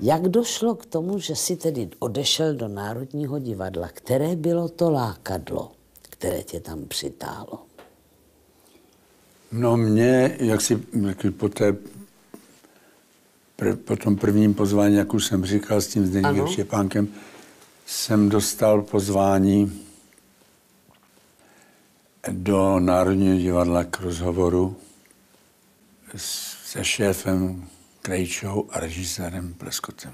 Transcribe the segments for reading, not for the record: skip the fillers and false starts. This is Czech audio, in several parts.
Jak došlo k tomu, že si tedy odešel do Národního divadla? Které bylo to lákadlo, které tě tam přitáhlo? No mě, po tom prvním pozvání, jak už jsem říkal, s tím Zdeňkem Štěpánkem, jsem dostal pozvání do Národního divadla k rozhovoru se šéfem Krejčou a režisérem Pleskotem.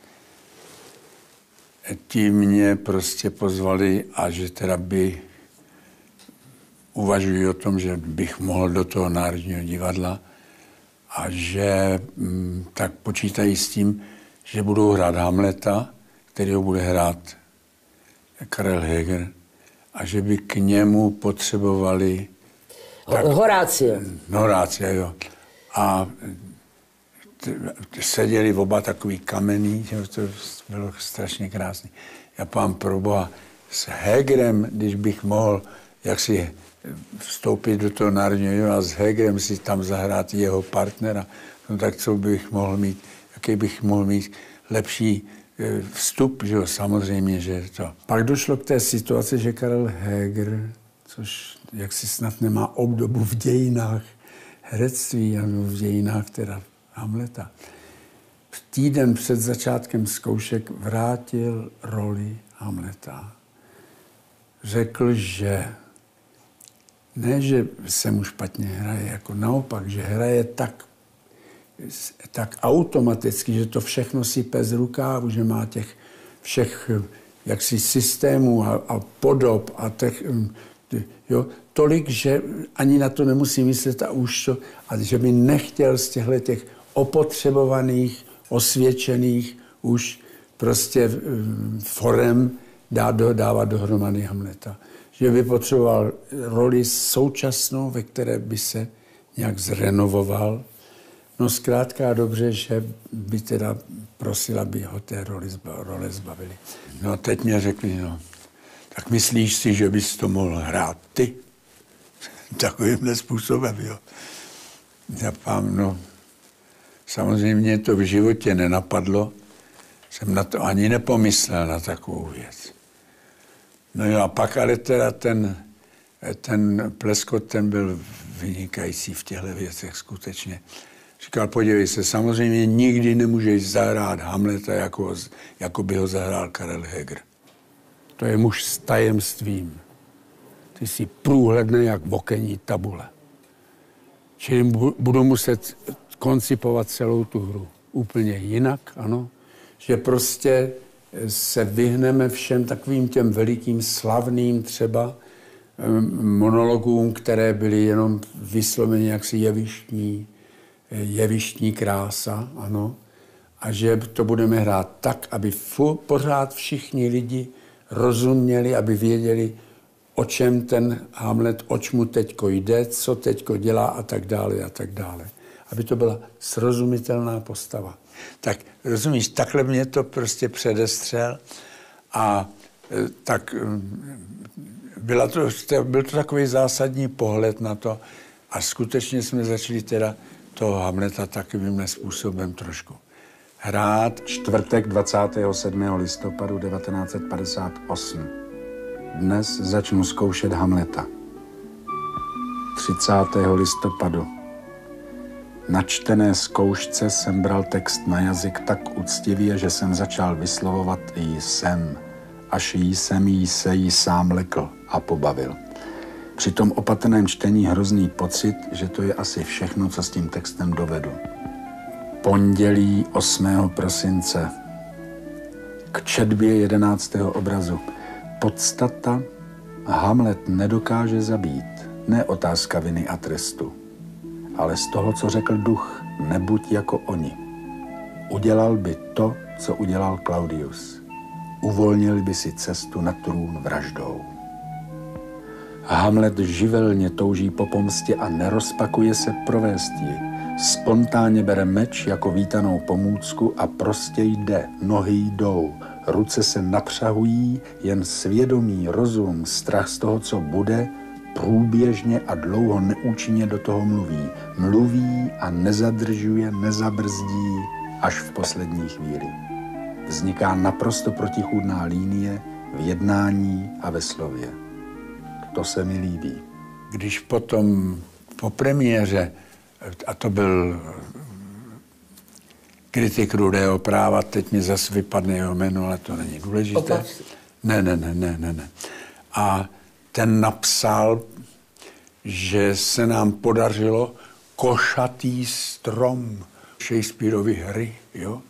Ti mě prostě pozvali a že teda uvažují o tom, že bych mohl do toho Národního divadla a že tak počítají s tím, že budou hrát Hamleta, kterého bude hrát Karel Heger, a že by k němu potřebovali... Horácio. Horácio, jo. A seděli oba takový kamenný, to bylo strašně krásný. Já pán proboha, s Hegerem, když bych mohl jaksi vstoupit do toho Národního divadla, s Hegerem si tam zahrát jeho partnera, no tak co bych mohl mít, jaký bych mohl mít lepší vstup, že jo, samozřejmě, že to. Pak došlo k té situaci, že Karel Heger, což jaksi snad nemá obdobu v dějinách herectví, ano, v dějinách teda Hamleta, týden před začátkem zkoušek vrátil roli Hamleta. Řekl, že ne, že se mu špatně hraje, jako naopak, že hraje tak automaticky, že to všechno sype z rukávu, že má těch všech jaksi systémů a podob a těch, jo, tolik, že ani na to nemusí myslet a už to, a že by nechtěl z těch opotřebovaných, osvědčených už prostě forem dávat dohromady Hamleta. Že by potřeboval roli současnou, ve které by se nějak zrenovoval. No zkrátka dobře, že by teda prosil, aby ho té role zbavili. No teď mě řekli, no, tak myslíš si, že bys to mohl hrát ty? Takovýmhle způsobem, jo. Já pám, no, samozřejmě to v životě nenapadlo. Jsem na to ani nepomyslel, na takovou věc. No jo, a pak ale teda ten Pleskot, ten byl vynikající v těchto věcech skutečně. Říkal, podívej se, samozřejmě nikdy nemůžeš zahrát Hamleta, jako by ho zahrál Karel Heger. To je muž s tajemstvím. Ty jsi průhledný jak okenní tabule. Čili budu muset koncipovat celou tu hru úplně jinak, ano. Že prostě se vyhneme všem takovým těm velikým, slavným třeba monologům, které byly jenom vysloveně jaksi jevištní krása, ano. A že to budeme hrát tak, aby pořád všichni lidi rozuměli, aby věděli, o čem ten Hamlet, oč mu teďko jde, co teďko dělá a tak dále a tak dále. Aby to byla srozumitelná postava. Tak rozumíš, takhle mě to prostě předestřel a tak byl to takový zásadní pohled na to a skutečně jsme začali teda toho Hamleta takovým způsobem trošku hrát. Čtvrtek 27. listopadu 1958. Dnes začnu zkoušet Hamleta. 30. listopadu. Na čtené zkoušce jsem bral text na jazyk tak úctivě, že jsem začal vyslovovat jsem, až jí sám lekl a pobavil. Při tom opatrném čtení hrozný pocit, že to je asi všechno, co s tím textem dovedu. Pondělí 8. prosince. K četbě 11. obrazu. Podstata: Hamlet nedokáže zabít. Ne otázka viny a trestu, ale z toho, co řekl duch, nebuď jako oni. Udělal by to, co udělal Claudius. Uvolnil by si cestu na trůn vraždou. Hamlet živelně touží po pomstě a nerozpakuje se provést ji. Spontánně bere meč jako vítanou pomůcku a prostě jde, nohy jdou, ruce se napřahují, jen svědomí, rozum, strach z toho, co bude, průběžně a dlouho neúčinně do toho mluví. Mluví a nezadržuje, nezabrzdí až v poslední chvíli. Vzniká naprosto protichůdná linie v jednání a ve slově. To se mi líbí. Když potom po premiéře, a to byl kritik Rudého práva, teď mi zase vypadne jeho jméno, ale to není důležité. Ne. A ten napsal, že se nám podařilo košatý strom Shakespeareovy hry, jo?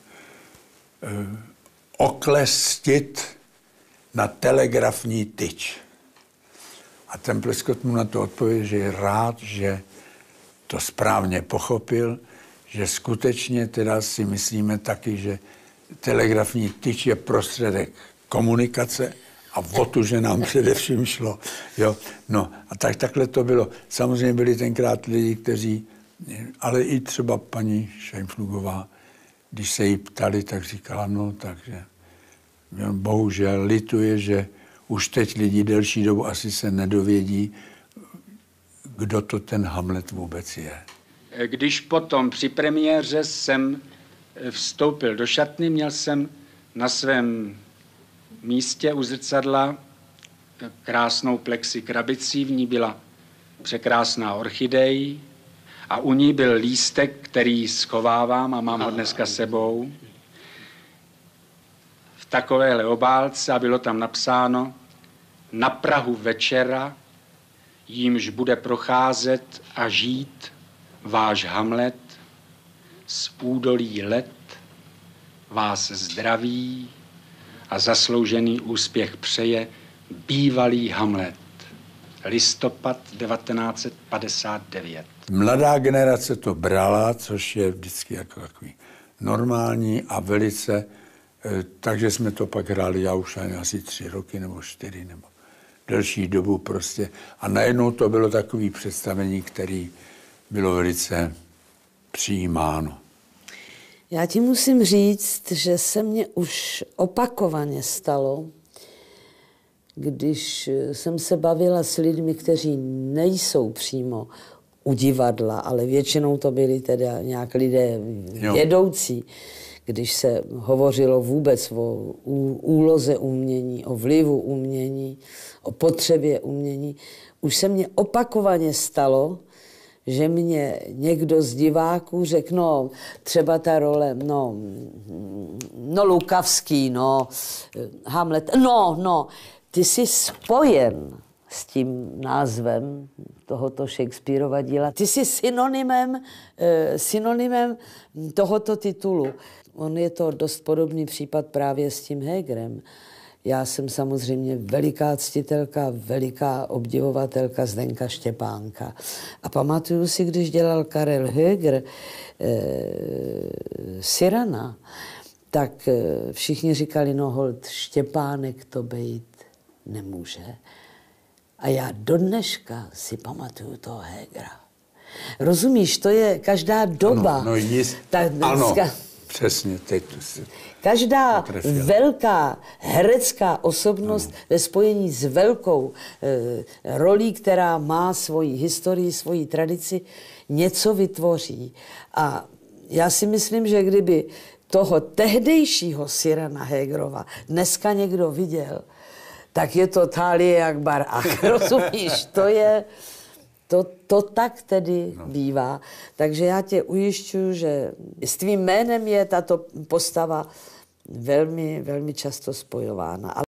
Oklestit na telegrafní tyč. A ten Pleskot mu na to odpověděl, že je rád, že to správně pochopil, že skutečně teda si myslíme taky, že telegrafní tyč je prostředek komunikace a o tu, že nám především šlo. Jo? No a takhle to bylo. Samozřejmě byli tenkrát lidi, kteří, ale i třeba paní Šajnflugová, když se jí ptali, tak říkala, no takže bohužel lituje, že už teď lidi delší dobu asi se nedovědí, kdo to ten Hamlet vůbec je. Když potom při premiéře jsem vstoupil do šatny, měl jsem na svém místě u zrcadla krásnou plexi krabici, v ní byla překrásná orchidej a u ní byl lístek, který schovávám a mám ho dneska sebou. V takovéhle obálce a bylo tam napsáno: na prahu večera, jímž bude procházet a žít váš Hamlet, z údolí let vás zdraví a zasloužený úspěch přeje bývalý Hamlet. Listopad 1959. Mladá generace to brala, což je vždycky jako takový normální a velice, takže jsme to pak hráli, já už asi 3 roky nebo 4 nebo delší dobu prostě. A najednou to bylo takové představení, které bylo velice přijímáno. Já ti musím říct, že se mně už opakovaně stalo, když jsem se bavila s lidmi, kteří nejsou přímo u divadla, ale většinou to byli teda nějak lidé vědoucí, když se hovořilo vůbec o úloze umění, o vlivu umění, o potřebě umění. Už se mně opakovaně stalo, že mě někdo z diváků řekl, no třeba ta role, no Lukavský, no Hamlet, no, ty jsi spojen s tím názvem tohoto Shakespearova díla. Ty jsi synonymem tohoto titulu. On je to dost podobný případ právě s tím Hegerem. Já jsem samozřejmě veliká ctitelka, veliká obdivovatelka Zdenka Štěpánka. A pamatuju si, když dělal Karel Höger Cyrana, tak všichni říkali, no holt, Štěpánek to bejt nemůže. A já do dneška si pamatuju toho Hegera. Rozumíš, to je každá doba. Ano, přesně, teď to si... Každá velká herecká osobnost ve spojení s velkou rolí, která má svoji historii, svoji tradici, něco vytvoří. A já si myslím, že kdyby toho tehdejšího Cyrana Hegerova dneska někdo viděl, tak je to Thálie Akbar. A rozumíš, to tak tedy bývá. Takže já tě ujišťuji, že s tvým jménem je tato postava velmi, velmi často spojována.